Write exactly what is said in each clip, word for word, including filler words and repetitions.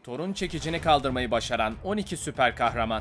Thor'un çekicini kaldırmayı başaran on iki süper kahraman.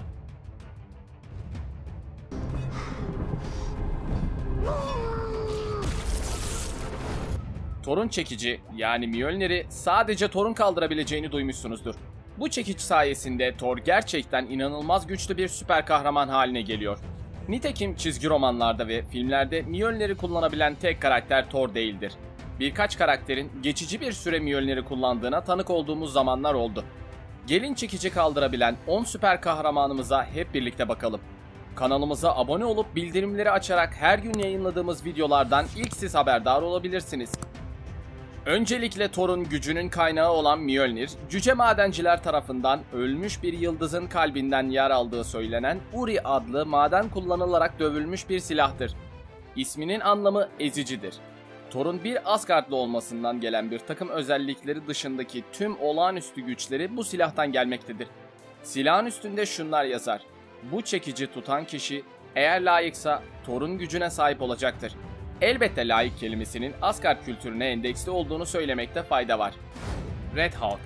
Thor'un çekici yani Mjolnir'i sadece Thor'un kaldırabileceğini duymuşsunuzdur. Bu çekiç sayesinde Thor gerçekten inanılmaz güçlü bir süper kahraman haline geliyor. Nitekim çizgi romanlarda ve filmlerde Mjolnir'i kullanabilen tek karakter Thor değildir. Birkaç karakterin geçici bir süre Mjolnir'i kullandığına tanık olduğumuz zamanlar oldu. Gelin çekici kaldırabilen on süper kahramanımıza hep birlikte bakalım. Kanalımıza abone olup bildirimleri açarak her gün yayınladığımız videolardan ilk siz haberdar olabilirsiniz. Öncelikle Thor'un gücünün kaynağı olan Mjolnir, cüce madenciler tarafından ölmüş bir yıldızın kalbinden yer aldığı söylenen Uri adlı maden kullanılarak dövülmüş bir silahtır. İsminin anlamı ezicidir. Thor'un bir Asgardlı olmasından gelen bir takım özellikleri dışındaki tüm olağanüstü güçleri bu silahtan gelmektedir. Silahın üstünde şunlar yazar: bu çekici tutan kişi eğer layıksa Thor'un gücüne sahip olacaktır. Elbette layık kelimesinin Asgard kültürüne endeksli olduğunu söylemekte fayda var. Red Hulk.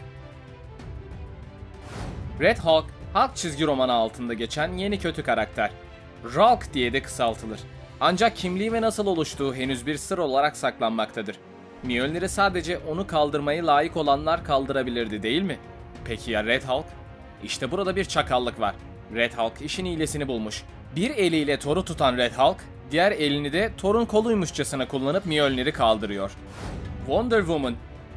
Red Hulk, Hulk çizgi romanı altında geçen yeni kötü karakter. Hulk diye de kısaltılır. Ancak kimliği ve nasıl oluştuğu henüz bir sır olarak saklanmaktadır. Mjolnir'i sadece onu kaldırmayı layık olanlar kaldırabilirdi, değil mi? Peki ya Red Hulk? İşte burada bir çakallık var. Red Hulk işin iyilesini bulmuş. Bir eliyle Thor'u tutan Red Hulk, diğer elini de Thor'un koluymuşçasına kullanıp Mjolnir'i kaldırıyor. Wonder Woman.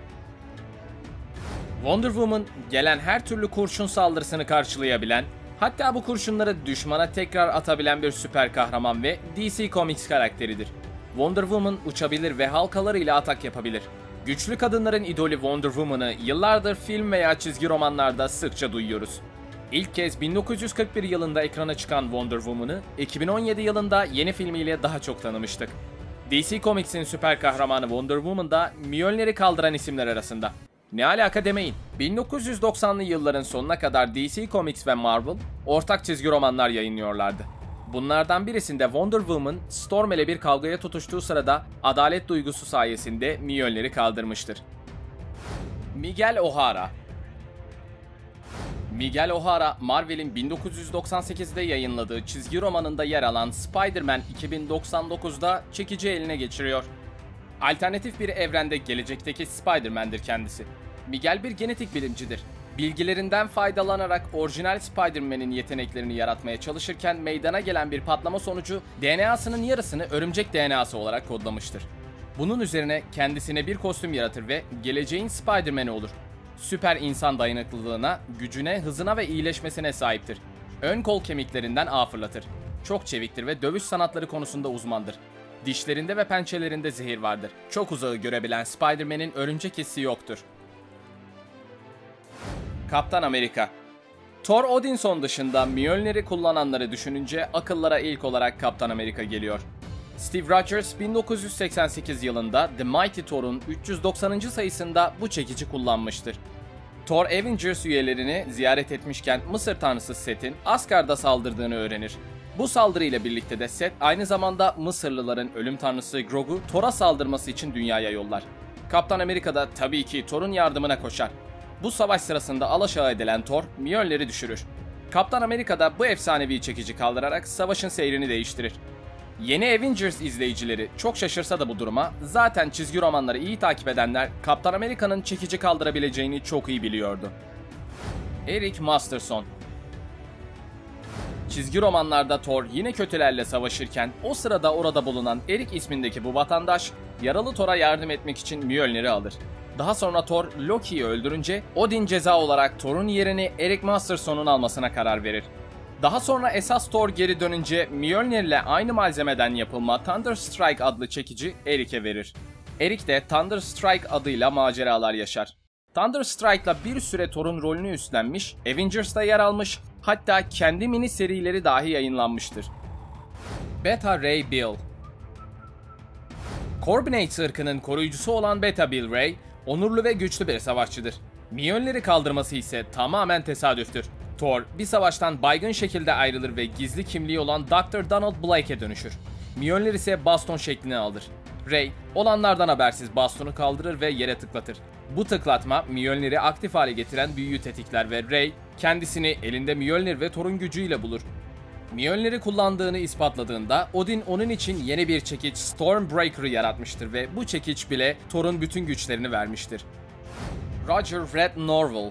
Wonder Woman, gelen her türlü kurşun saldırısını karşılayabilen, hatta bu kurşunları düşmana tekrar atabilen bir süper kahraman ve D C Comics karakteridir. Wonder Woman uçabilir ve halkalarıyla atak yapabilir. Güçlü kadınların idolü Wonder Woman'ı yıllardır film veya çizgi romanlarda sıkça duyuyoruz. İlk kez bin dokuz yüz kırk bir yılında ekrana çıkan Wonder Woman'ı iki bin on yedi yılında yeni filmiyle daha çok tanımıştık. D C Comics'in süper kahramanı Wonder Woman da Mjolnir'i kaldıran isimler arasında. Ne alaka demeyin. bin dokuz yüz doksanlı yılların sonuna kadar D C Comics ve Marvel ortak çizgi romanlar yayınlıyorlardı. Bunlardan birisinde Wonder Woman, Storm ile bir kavgaya tutuştuğu sırada adalet duygusu sayesinde Mjolnir'i kaldırmıştır. Miguel O'Hara. Miguel O'Hara, Marvel'in bin dokuz yüz doksan sekizde yayınladığı çizgi romanında yer alan Spider-Man iki bin doksan dokuzda çekici eline geçiriyor. Alternatif bir evrende gelecekteki Spider-Man'dir kendisi. Miguel bir genetik bilimcidir. Bilgilerinden faydalanarak orijinal Spider-Man'in yeteneklerini yaratmaya çalışırken meydana gelen bir patlama sonucu D N A'sının yarısını örümcek D N A'sı olarak kodlamıştır. Bunun üzerine kendisine bir kostüm yaratır ve geleceğin Spider-Man'i olur. Süper insan dayanıklılığına, gücüne, hızına ve iyileşmesine sahiptir. Ön kol kemiklerinden ağ fırlatır. Çok çeviktir ve dövüş sanatları konusunda uzmandır. Dişlerinde ve pençelerinde zehir vardır. Çok uzağı görebilen Spider-Man'in örümcek hissi yoktur. Kaptan Amerika. Thor Odinson dışında Mjolnir'i kullananları düşününce akıllara ilk olarak Kaptan Amerika geliyor. Steve Rogers bin dokuz yüz seksen sekiz yılında The Mighty Thor'un üç yüz doksanıncı sayısında bu çekici kullanmıştır. Thor Avengers üyelerini ziyaret etmişken Mısır tanrısı Seth'in Asgard'a saldırdığını öğrenir. Bu saldırıyla birlikte de Seth aynı zamanda Mısırlıların ölüm tanrısı Grog'u Thor'a saldırması için dünyaya yollar. Kaptan Amerika da tabii ki Thor'un yardımına koşar. Bu savaş sırasında alaşağı edilen Thor Mjolnir'i düşürür. Kaptan Amerika da bu efsanevi çekici kaldırarak savaşın seyrini değiştirir. Yeni Avengers izleyicileri çok şaşırsa da bu duruma, zaten çizgi romanları iyi takip edenler Kaptan Amerika'nın çekici kaldırabileceğini çok iyi biliyordu. Eric Masterson. Çizgi romanlarda Thor yine kötülerle savaşırken o sırada orada bulunan Eric ismindeki bu vatandaş yaralı Thor'a yardım etmek için Mjolnir'i alır. Daha sonra Thor Loki'yi öldürünce Odin ceza olarak Thor'un yerini Eric Masterson'un almasına karar verir. Daha sonra esas Thor geri dönünce Mjolnir'le aynı malzemeden yapılma Thunder Strike adlı çekici Eric'e verir. Eric de Thunder Strike adıyla maceralar yaşar. Thunder Strike'la bir süre Thor'un rolünü üstlenmiş, Avengers'ta yer almış, hatta kendi mini serileri dahi yayınlanmıştır. Beta Ray Bill. Corbinate ırkının koruyucusu olan Beta Bill Ray, onurlu ve güçlü bir savaşçıdır. Mjolnir'i kaldırması ise tamamen tesadüftür. Thor bir savaştan baygın şekilde ayrılır ve gizli kimliği olan doktor Donald Blake'e dönüşür. Mjolnir ise baston şeklini alır. Ray, olanlardan habersiz bastonu kaldırır ve yere tıklatır. Bu tıklatma Mjolnir'i aktif hale getiren büyüyü tetikler ve Ray kendisini elinde Mjolnir ve Thor'un gücüyle bulur. Mjolnir'i kullandığını ispatladığında Odin onun için yeni bir çekiç Stormbreaker'ı yaratmıştır ve bu çekiç bile Thor'un bütün güçlerini vermiştir. Roger Red Norval.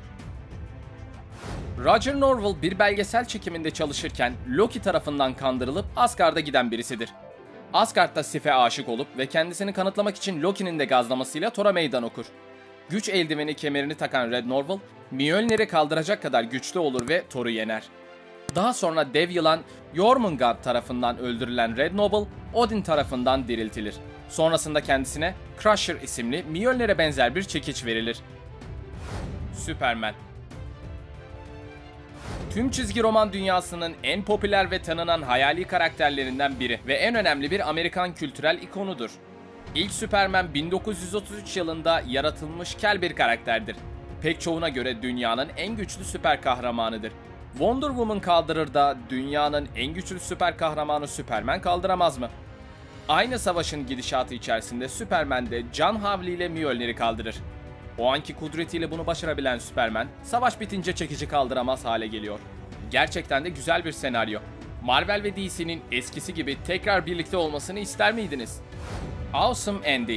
Roger Norval bir belgesel çekiminde çalışırken Loki tarafından kandırılıp Asgard'a giden birisidir. Asgard'da Sif'e aşık olup ve kendisini kanıtlamak için Loki'nin de gazlamasıyla Thor'a meydan okur. Güç eldiveni kemerini takan Red Norval, Mjolnir'i kaldıracak kadar güçlü olur ve Thor'u yener. Daha sonra dev yılan Jormungand tarafından öldürülen Red Norval, Odin tarafından diriltilir. Sonrasında kendisine Crusher isimli Mjolnir'e benzer bir çekiç verilir. Superman. Tüm çizgi roman dünyasının en popüler ve tanınan hayali karakterlerinden biri ve en önemli bir Amerikan kültürel ikonudur. İlk Superman bin dokuz yüz otuz üç yılında yaratılmış kel bir karakterdir. Pek çoğuna göre dünyanın en güçlü süper kahramanıdır. Wonder Woman kaldırır da dünyanın en güçlü süper kahramanı Superman kaldıramaz mı? Aynı savaşın gidişatı içerisinde Superman de can havliyle Mjolnir'i kaldırır. O anki kudretiyle bunu başarabilen Superman, savaş bitince çekici kaldıramaz hale geliyor. Gerçekten de güzel bir senaryo. Marvel ve D C'nin eskisi gibi tekrar birlikte olmasını ister miydiniz? Awesome Andy.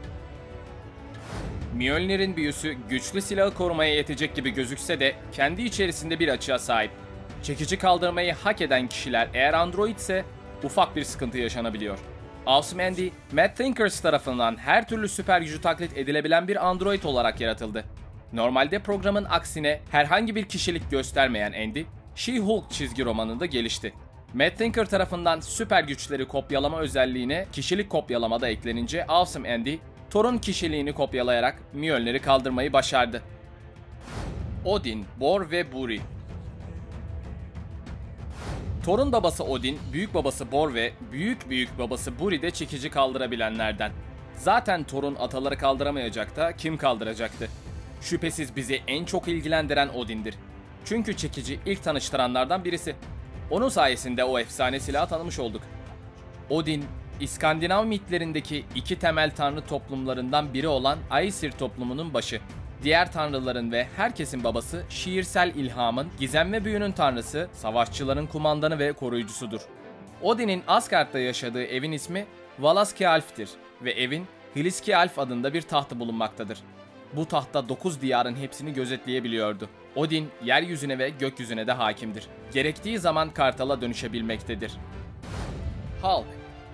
Mjolnir'in büyüsü güçlü silahı korumaya yetecek gibi gözükse de kendi içerisinde bir açığa sahip. Çekici kaldırmayı hak eden kişiler eğer android ise ufak bir sıkıntı yaşanabiliyor. Awesome Andy, Matt Thinkers tarafından her türlü süper gücü taklit edilebilen bir android olarak yaratıldı. Normalde programın aksine herhangi bir kişilik göstermeyen Andy, She-Hulk çizgi romanında gelişti. Matt Tinker tarafından süper güçleri kopyalama özelliğine kişilik kopyalama da eklenince Awesome Andy, Thor'un kişiliğini kopyalayarak Mjolnir'i kaldırmayı başardı. Odin, Bor ve Buri. Thor'un babası Odin, büyük babası Bor ve büyük büyük babası Buri de çekici kaldırabilenlerden. Zaten Thor'un ataları kaldıramayacak da kim kaldıracaktı? Şüphesiz bizi en çok ilgilendiren Odin'dir. Çünkü çekici ilk tanıştıranlardan birisi. Onun sayesinde o efsane silahı tanımış olduk. Odin, İskandinav mitlerindeki iki temel tanrı toplumlarından biri olan Aesir toplumunun başı. Diğer tanrıların ve herkesin babası, şiirsel ilhamın, gizem ve büyünün tanrısı, savaşçıların kumandanı ve koruyucusudur. Odin'in Asgard'da yaşadığı evin ismi Valaskialf'tir ve evin Hliskialf adında bir tahtı bulunmaktadır. Bu tahtta dokuz diyarın hepsini gözetleyebiliyordu. Odin, yeryüzüne ve gökyüzüne de hakimdir. Gerektiği zaman kartala dönüşebilmektedir. Hulk.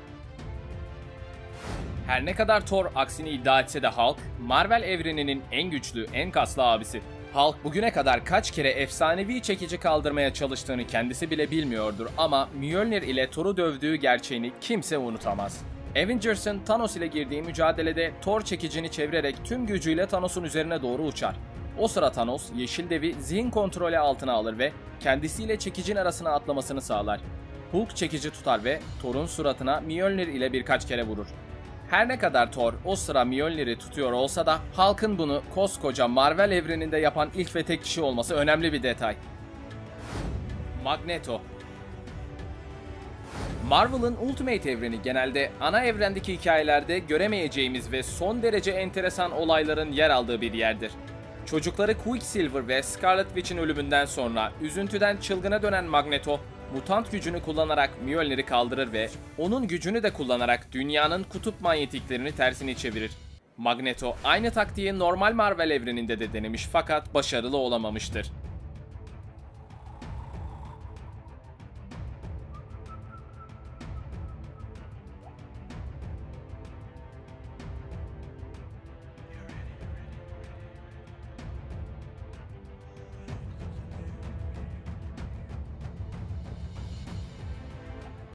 Her ne kadar Thor aksini iddia etse de Hulk, Marvel evreninin en güçlü, en kaslı abisi. Hulk bugüne kadar kaç kere efsanevi çekici kaldırmaya çalıştığını kendisi bile bilmiyordur ama Mjolnir ile Thor'u dövdüğü gerçeğini kimse unutamaz. Avengers'ın Thanos ile girdiği mücadelede Thor çekicini çevirerek tüm gücüyle Thanos'un üzerine doğru uçar. O sıra Thanos, Yeşil Dev'i zihin kontrolü altına alır ve kendisiyle çekicin arasına atlamasını sağlar. Hulk çekici tutar ve Thor'un suratına Mjolnir ile birkaç kere vurur. Her ne kadar Thor o sıra Mjolnir'i tutuyor olsa da Hulk'ın bunu koskoca Marvel evreninde yapan ilk ve tek kişi olması önemli bir detay. Magneto. Marvel'ın Ultimate evreni genelde ana evrendeki hikayelerde göremeyeceğimiz ve son derece enteresan olayların yer aldığı bir yerdir. Çocukları Quicksilver ve Scarlet Witch'in ölümünden sonra üzüntüden çılgına dönen Magneto, mutant gücünü kullanarak Mjolnir'i kaldırır ve onun gücünü de kullanarak dünyanın kutup manyetiklerini tersini çevirir. Magneto aynı taktiği normal Marvel evreninde de denemiş fakat başarılı olamamıştır.